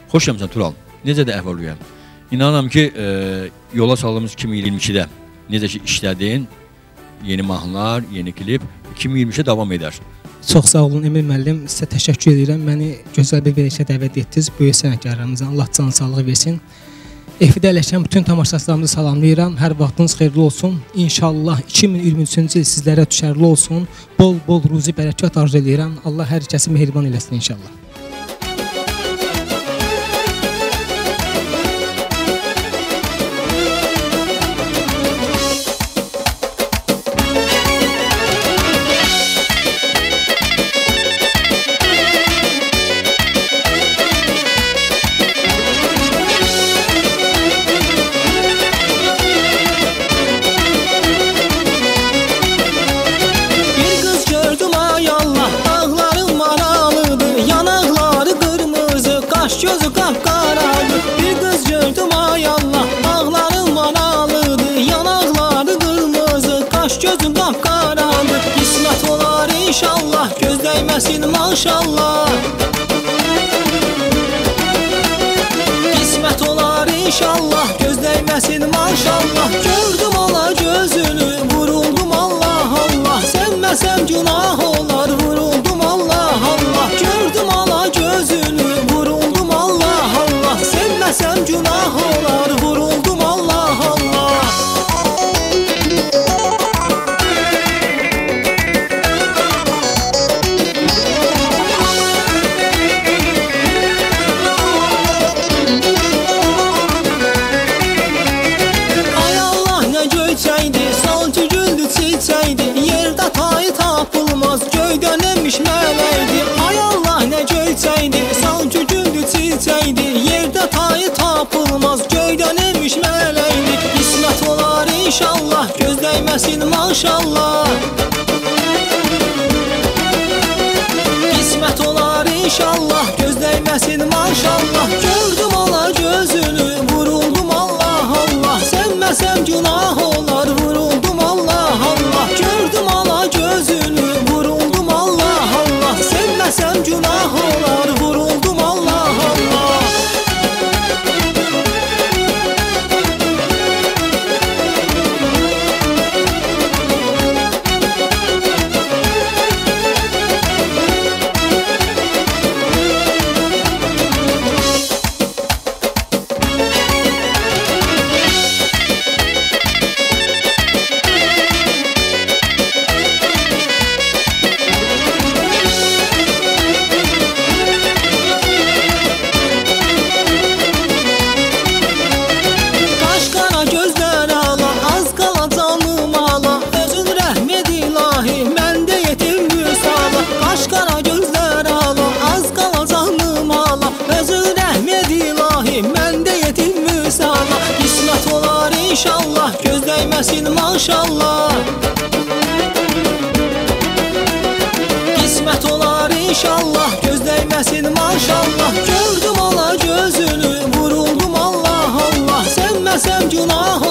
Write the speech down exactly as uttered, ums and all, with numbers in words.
Xoş gəlmisən Tural. Necə də əhval-ruhiyyən? İnanıram ki, e, yola saldığımız iki min iyirmi ikidə necə ki işlədin, yeni mahnılar, yeni klip iki min iyirmi üçə davam edər. Çox sağ olun Emil müəllim, sizə təşəkkür edirəm. Məni gözəl bir verilişə dəvət etdiniz. Böyük sənətkarlarımıza Allah can sağlığı versin. F-də ələşən bütün tamaşaçılarımızı salamlayıram. Hər vaxtınız xeyirli olsun. İnşallah iki min iyirmi üçüncü il sizlərə düşərli olsun. Bol-bol ruzi bərəkət arzu edirəm. Allah hər kəsi mehriban eləsin inşallah. Gözü qapqaradır, bir qız gördüm ay Allah, ağlarım manalıdır, yanaqları qırmızı, qaş gözü qapqaradır. Qismət olar inşallah, göz dəyməsin maşallah. Qismət olar inşallah, göz dəyməsin maşallah. Gördüm ala gözünü, vuruldum Allah Allah, sevməsəm günah olar, vuruldum Allah Allah. Gördüm ala gözünü, sevməsəm günah olar, vuruldum Allah Allah. Ay Allah nə göyçəydi, salcı güldü çiçəkdi, yerdə tayı tapılmaz, göydən enmiş mələkdi. Ay Allah nə göyçəydi, salcı güldü çiçəkdi, yerdə tayı tapılmaz, göydən enmiş mələkdi. Qismət olar inşallah, göz dəyməsin maşallah. Qismət olar inşallah, göz dəyməsin maşallah. Gördüm ala gözünü, vuruldum Allah Allah, sevməsəm günah olar, vuruldum Allah Allah. Gördüm ala gözünü, vuruldum Allah Allah, sevməsəm günah olar, vuruldum Allah Allah. İnşallah göz dəyməsin maşallah. Qismət olar inşallah, göz dəyməsin maşallah. Gördüm ala gözünü, vuruldum Allah Allah, sevməsəm günah